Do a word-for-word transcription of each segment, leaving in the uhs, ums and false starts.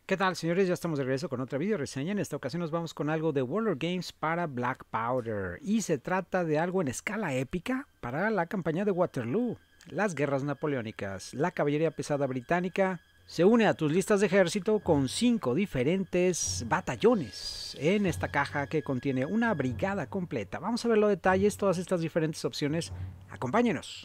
¿Qué tal, señores? Ya estamos de regreso con otra video reseña. En esta ocasión nos vamos con algo de Warlord Games para Black Powder. Y se trata de algo en escala épica para la campaña de Waterloo, las guerras napoleónicas. La caballería pesada británica se une a tus listas de ejército con cinco diferentes batallones en esta caja que contiene una brigada completa. Vamos a ver los detalles, todas estas diferentes opciones. Acompáñenos.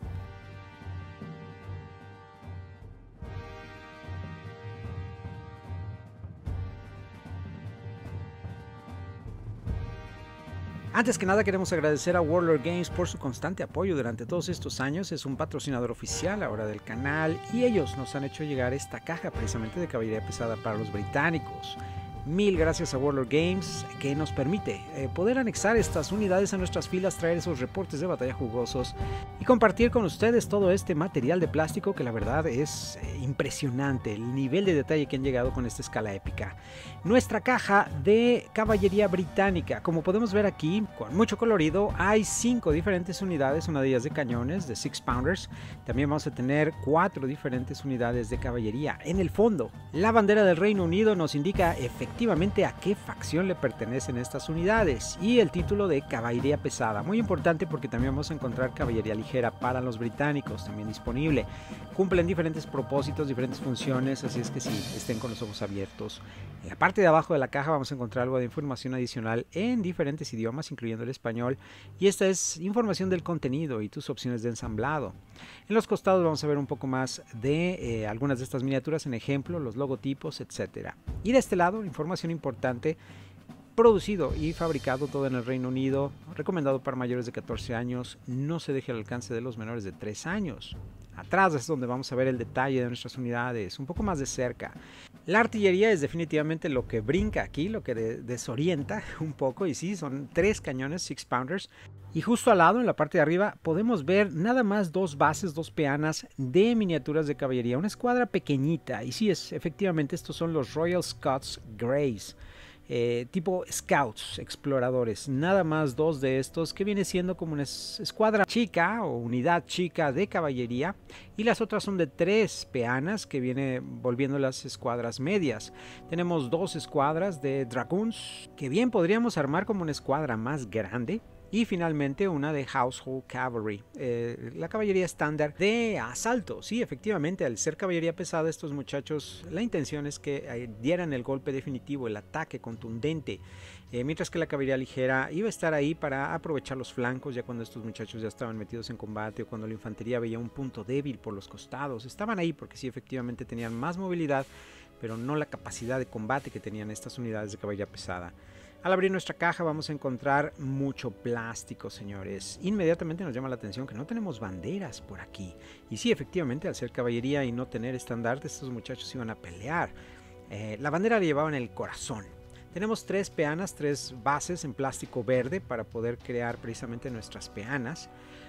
Antes que nada queremos agradecer a Warlord Games por su constante apoyo durante todos estos años. Es un patrocinador oficial ahora del canal y ellos nos han hecho llegar esta caja precisamente de caballería pesada para los británicos. Mil gracias a Warlord Games que nos permite eh, poder anexar estas unidades a nuestras filas, traer esos reportes de batalla jugosos y compartir con ustedes todo este material de plástico que la verdad es eh, impresionante el nivel de detalle que han llegado con esta escala épica. Nuestra caja de caballería británica, como podemos ver aquí con mucho colorido, hay cinco diferentes unidades, una de ellas de cañones de six pounders. También vamos a tener cuatro diferentes unidades de caballería. En el fondo, la bandera del Reino Unido nos indica efectivamente efectivamente a qué facción le pertenecen estas unidades y el título de caballería pesada, muy importante porque también vamos a encontrar caballería ligera para los británicos también disponible. Cumplen diferentes propósitos, diferentes funciones, así es que sí, estén con los ojos abiertos. En la parte de abajo de la caja vamos a encontrar algo de información adicional en diferentes idiomas, incluyendo el español, y esta es información del contenido y tus opciones de ensamblado. En los costados vamos a ver un poco más de eh, algunas de estas miniaturas en ejemplo, los logotipos, etcétera. Y de este lado, información importante, producido y fabricado todo en el Reino Unido, recomendado para mayores de catorce años, no se deje al alcance de los menores de tres años. Atrás es donde vamos a ver el detalle de nuestras unidades, un poco más de cerca. La artillería es definitivamente lo que brinca aquí, lo que de desorienta un poco, y sí, son tres cañones six pounders. Y justo al lado, en la parte de arriba, podemos ver nada más dos bases, dos peanas de miniaturas de caballería, una escuadra pequeñita. Y sí, es, efectivamente estos son los Royal Scots Greys. Eh, tipo scouts, exploradores, nada más dos de estos, que viene siendo como una escuadra chica o unidad chica de caballería, y las otras son de tres peanas que viene volviendo las escuadras medias. Tenemos dos escuadras de dragoons que bien podríamos armar como una escuadra más grande. Y finalmente una de Household Cavalry, eh, la caballería estándar de asalto. Sí, efectivamente, al ser caballería pesada, estos muchachos, la intención es que eh, dieran el golpe definitivo, el ataque contundente. Eh, mientras que la caballería ligera iba a estar ahí para aprovechar los flancos, ya cuando estos muchachos ya estaban metidos en combate o cuando la infantería veía un punto débil por los costados. Estaban ahí porque sí, efectivamente tenían más movilidad, pero no la capacidad de combate que tenían estas unidades de caballería pesada. Al abrir nuestra caja vamos a encontrar mucho plástico, señores. Inmediatamente nos llama la atención que no tenemos banderas por aquí. Y sí, efectivamente, al ser caballería y no tener estandartes, estos muchachos iban a pelear. Eh, la bandera la llevaban en el corazón. Tenemos tres peanas, tres bases en plástico verde para poder crear precisamente nuestras peanas.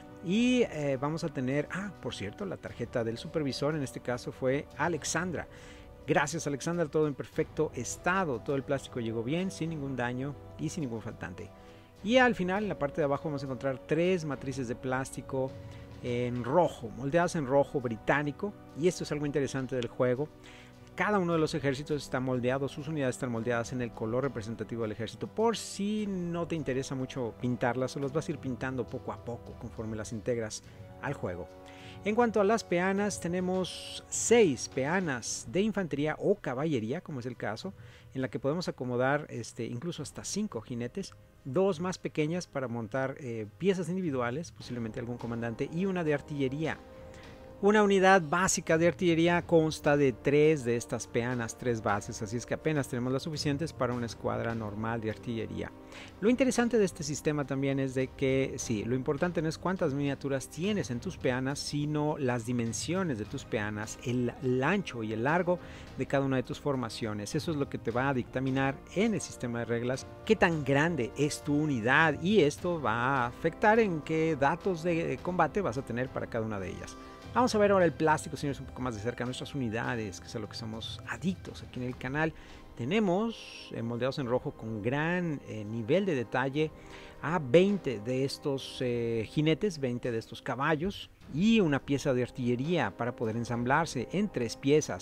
Y eh, vamos a tener, ah, por cierto, la tarjeta del supervisor, en este caso fue Alexandra. Gracias, Alexander, todo en perfecto estado, todo el plástico llegó bien, sin ningún daño y sin ningún faltante. Y al final, en la parte de abajo, vamos a encontrar tres matrices de plástico en rojo, moldeadas en rojo británico, y esto es algo interesante del juego. Cada uno de los ejércitos está moldeado, sus unidades están moldeadas en el color representativo del ejército, por si no te interesa mucho pintarlas, o las vas a ir pintando poco a poco conforme las integras al juego. En cuanto a las peanas, tenemos seis peanas de infantería o caballería, como es el caso, en la que podemos acomodar este, incluso hasta cinco jinetes, dos más pequeñas para montar eh, piezas individuales, posiblemente algún comandante, y una de artillería. Una unidad básica de artillería consta de tres de estas peanas, tres bases, así es que apenas tenemos las suficientes para una escuadra normal de artillería. Lo interesante de este sistema también es de que, sí, lo importante no es cuántas miniaturas tienes en tus peanas, sino las dimensiones de tus peanas, el, el ancho y el largo de cada una de tus formaciones. Eso es lo que te va a dictaminar en el sistema de reglas qué tan grande es tu unidad, y esto va a afectar en qué datos de combate vas a tener para cada una de ellas. Vamos a ver ahora el plástico, señores, un poco más de cerca, nuestras unidades, que es a lo que somos adictos aquí en el canal. Tenemos eh, moldeados en rojo con gran eh, nivel de detalle a veinte de estos eh, jinetes, veinte de estos caballos y una pieza de artillería para poder ensamblarse en tres piezas.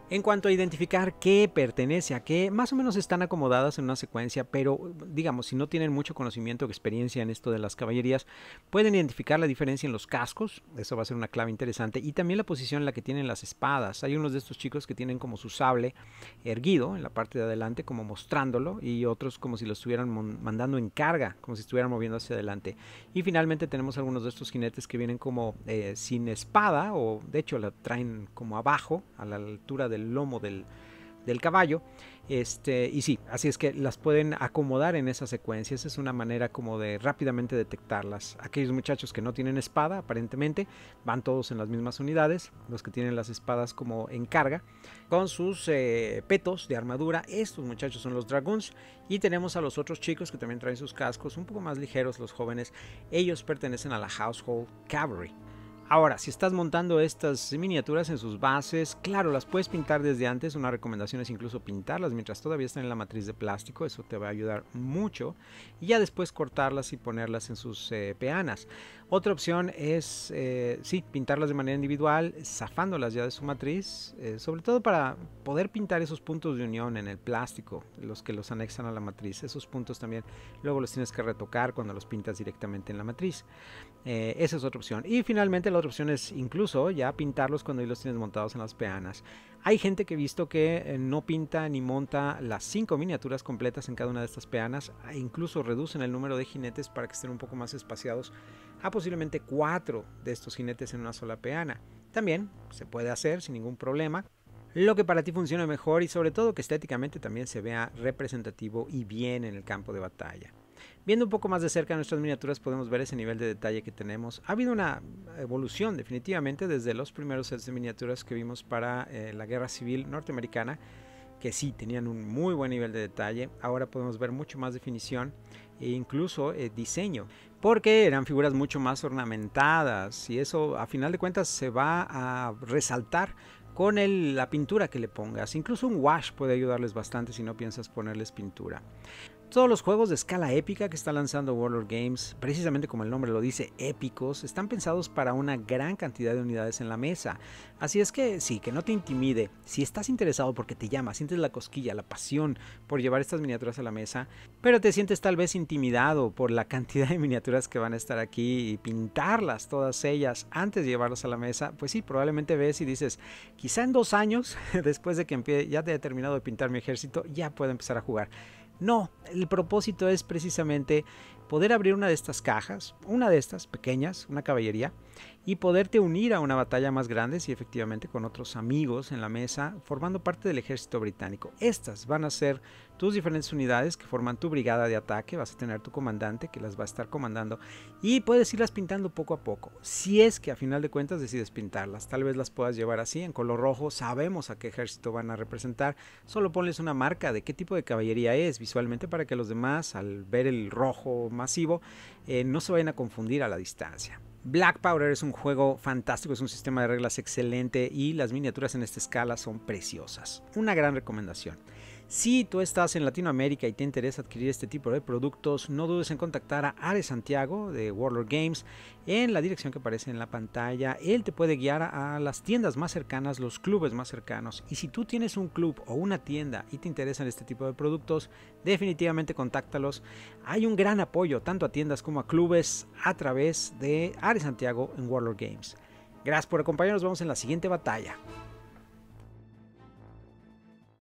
En cuanto a identificar qué pertenece a qué, más o menos están acomodadas en una secuencia, pero digamos, si no tienen mucho conocimiento o experiencia en esto de las caballerías, pueden identificar la diferencia en los cascos, eso va a ser una clave interesante, y también la posición en la que tienen las espadas. Hay unos de estos chicos que tienen como su sable erguido en la parte de adelante, como mostrándolo, y otros como si lo estuvieran mandando en carga, como si estuvieran moviendo hacia adelante. Y finalmente tenemos algunos de estos jinetes que vienen como eh, sin espada, o de hecho la traen como abajo, a la altura de el lomo del, del caballo, este, y sí, así es que las pueden acomodar en esa secuencia. Esa es una manera como de rápidamente detectarlas. Aquellos muchachos que no tienen espada, aparentemente, van todos en las mismas unidades. Los que tienen las espadas como en carga, con sus eh, petos de armadura, estos muchachos son los dragoons. Y tenemos a los otros chicos que también traen sus cascos, un poco más ligeros, los jóvenes. Ellos pertenecen a la Household Cavalry. Ahora, si estás montando estas miniaturas en sus bases, claro, las puedes pintar desde antes. Una recomendación es incluso pintarlas mientras todavía están en la matriz de plástico. Eso te va a ayudar mucho. Y ya después cortarlas y ponerlas en sus eh, peanas. Otra opción es, eh, sí, pintarlas de manera individual, zafándolas ya de su matriz. Eh, sobre todo para poder pintar esos puntos de unión en el plástico, los que los anexan a la matriz. Esos puntos también luego los tienes que retocar cuando los pintas directamente en la matriz. Eh, esa es otra opción. Y finalmente la otra opción es incluso ya pintarlos cuando los tienes montados en las peanas. Hay gente que he visto que eh, no pinta ni monta las cinco miniaturas completas en cada una de estas peanas. E incluso reducen el número de jinetes para que estén un poco más espaciados a posiblemente cuatro de estos jinetes en una sola peana. También se puede hacer sin ningún problema. Lo que para ti funcione mejor y sobre todo que estéticamente también se vea representativo y bien en el campo de batalla. Viendo un poco más de cerca nuestras miniaturas podemos ver ese nivel de detalle que tenemos. Ha habido una evolución definitivamente desde los primeros sets de miniaturas que vimos para eh, la Guerra Civil Norteamericana, que sí tenían un muy buen nivel de detalle. Ahora podemos ver mucho más definición e incluso eh, diseño, porque eran figuras mucho más ornamentadas y eso a final de cuentas se va a resaltar con el, la pintura que le pongas. Incluso un wash puede ayudarles bastante si no piensas ponerles pintura. Todos los juegos de escala épica que está lanzando Warlord Games, precisamente como el nombre lo dice, épicos, están pensados para una gran cantidad de unidades en la mesa. Así es que sí, que no te intimide. Si estás interesado porque te llama, sientes la cosquilla, la pasión por llevar estas miniaturas a la mesa, pero te sientes tal vez intimidado por la cantidad de miniaturas que van a estar aquí y pintarlas todas ellas antes de llevarlas a la mesa, pues sí, probablemente ves y dices, quizá en dos años, después de que empie ya te haya terminado de pintar mi ejército, ya puedo empezar a jugar. No, el propósito es precisamente poder abrir una de estas cajas, una de estas pequeñas, una caballería, y poderte unir a una batalla más grande, si efectivamente con otros amigos en la mesa, formando parte del ejército británico. Estas van a ser tus diferentes unidades que forman tu brigada de ataque. Vas a tener tu comandante que las va a estar comandando y puedes irlas pintando poco a poco, si es que a final de cuentas decides pintarlas. Tal vez las puedas llevar así en color rojo. Sabemos a qué ejército van a representar, solo ponles una marca de qué tipo de caballería es visualmente para que los demás, al ver el rojo masivo, eh, no se vayan a confundir a la distancia. Black Powder es un juego fantástico, es un sistema de reglas excelente y las miniaturas en esta escala son preciosas. Una gran recomendación. Si tú estás en Latinoamérica y te interesa adquirir este tipo de productos, no dudes en contactar a Ares Santiago de Warlord Games en la dirección que aparece en la pantalla. Él te puede guiar a las tiendas más cercanas, los clubes más cercanos. Y si tú tienes un club o una tienda y te interesan este tipo de productos, definitivamente contáctalos. Hay un gran apoyo tanto a tiendas como a clubes a través de Ares Santiago en Warlord Games. Gracias por acompañarnos, nos vemos en la siguiente batalla.